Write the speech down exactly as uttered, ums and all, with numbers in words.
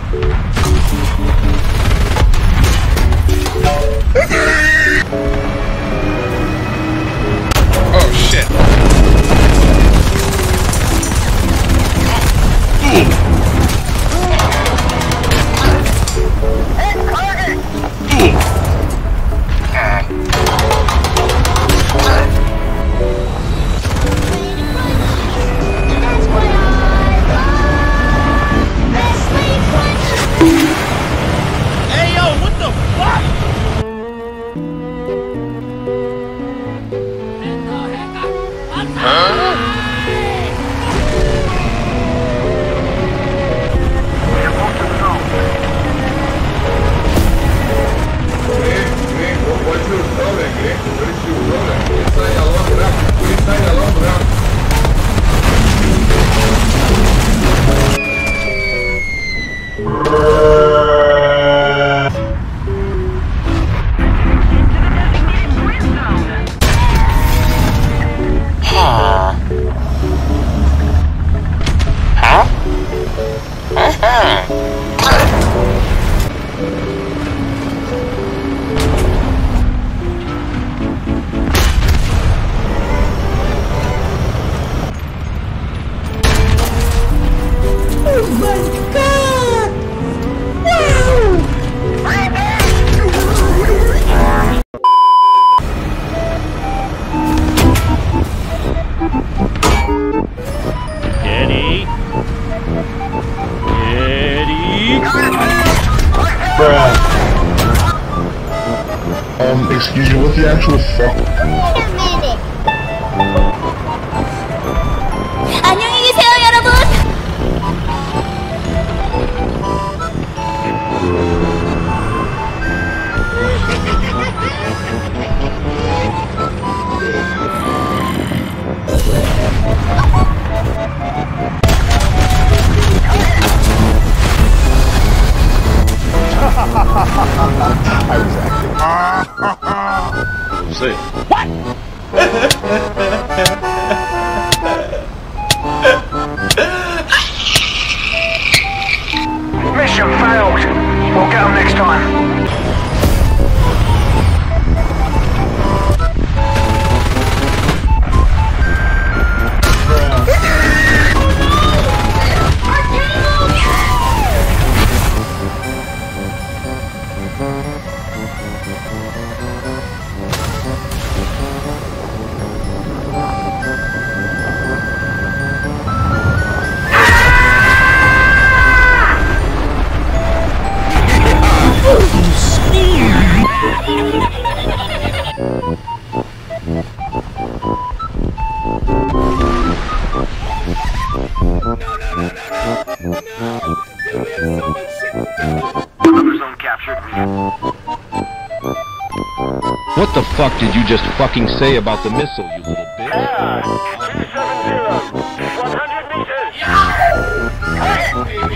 Oh shit. Hey yo, what the fuck? Um, excuse me, what the actual fuck? 안녕히 계세요, 여러분. Say what? Mission failed. We'll get them next time. What the fuck did you just fucking say about the missile, you little bitch? Yeah, two seven zero, one hundred meters.